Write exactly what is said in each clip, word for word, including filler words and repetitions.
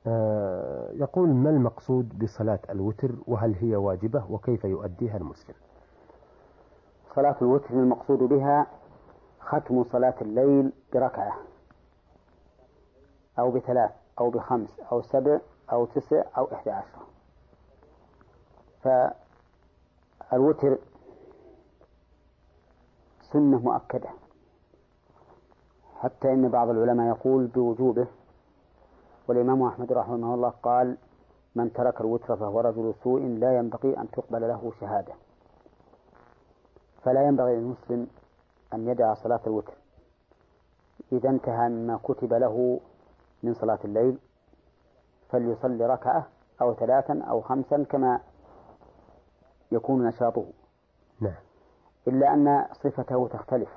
آه يقول: ما المقصود بصلاة الوتر، وهل هي واجبة، وكيف يؤديها المسلم؟ صلاة الوتر المقصود بها ختم صلاة الليل بركعة أو بثلاث أو بخمس أو سبع أو تسع أو إحدى عشرة. فالوتر سنة مؤكدة، حتى إن بعض العلماء يقول بوجوبه، والإمام أحمد رحمه الله قال: من ترك الوتر فهو رجل سوء لا ينبغي أن تقبل له شهادة. فلا ينبغي للمسلم أن يدع صلاة الوتر إذا انتهى مما كتب له من صلاة الليل، فليصلي ركعة أو ثلاثا أو خمسا كما يكون نشاطه. نعم. إلا أن صفته تختلف،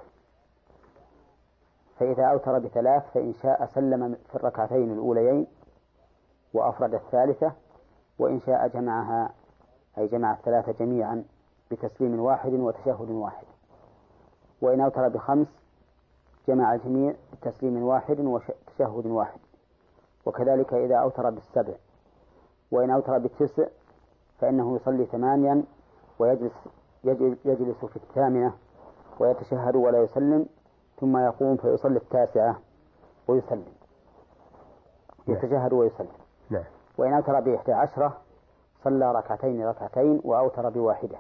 فإذا أوتر بثلاث فإن شاء سلم في الركعتين الأوليين وأفرد الثالثة، وإن شاء جمعها أي جمع الثلاثة جميعا بتسليم واحد وتشهد واحد. وإن أوتر بخمس جمع الجميع بتسليم واحد وتشهد واحد. وكذلك إذا أوتر بالسبع. وإن أوتر بالتسع فإنه يصلي ثمانيا ويجلس يجلس في الثامنة ويتشهد ولا يسلم، ثم يقوم فيصلي التاسعة ويسلم، يتشهد ويسلم. نعم. وإن أوتر بإحدى عشرة صلى ركعتين ركعتين وأوتر بواحدة.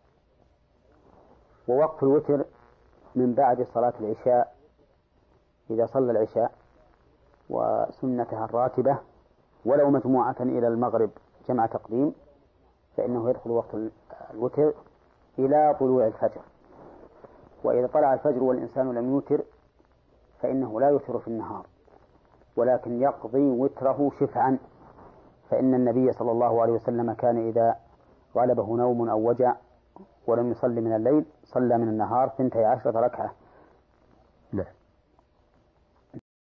ووقت الوتر من بعد صلاة العشاء، إذا صلى العشاء وسنتها الراتبة ولو مجموعة إلى المغرب جمع تقديم، فإنه يدخل وقت الوتر إلى طلوع الفجر. وإذا طلع الفجر والإنسان لم يوتر فإنه لا يوتر في النهار، ولكن يقضي وتره شفعا، فإن النبي صلى الله عليه وسلم كان إذا غلبه نوم أو وجع ولم يصلي من الليل صلى من النهار ثنتي عشرة ركعة. نعم.